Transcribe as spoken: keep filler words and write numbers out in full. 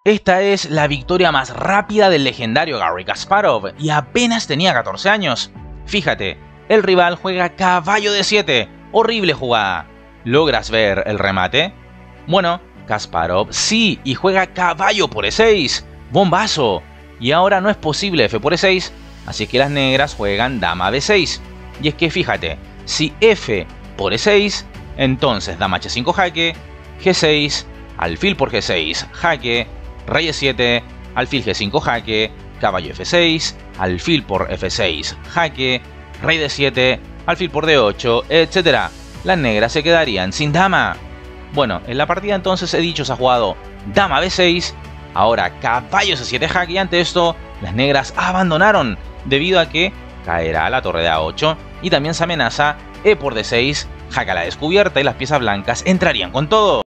Esta es la victoria más rápida del legendario Garry Kasparov y apenas tenía catorce años. Fíjate, el rival juega caballo de siete, horrible jugada. ¿Logras ver el remate? Bueno, Kasparov sí y juega caballo por e seis, bombazo. Y ahora no es posible f por e seis, así que las negras juegan dama b seis. Y es que fíjate, si f por e seis, entonces dama h cinco jaque, ge seis, alfil por ge seis, jaque, rey e siete, alfil ge cinco jaque, caballo efe seis, alfil por efe seis, jaque, rey de siete, alfil por de ocho, etcétera. Las negras se quedarían sin dama. Bueno, en la partida entonces he dicho se ha jugado dama be seis, ahora caballo ce siete jaque y ante esto las negras abandonaron debido a que caerá la torre de a ocho y también se amenaza e por de seis, jaque a la descubierta y las piezas blancas entrarían con todo.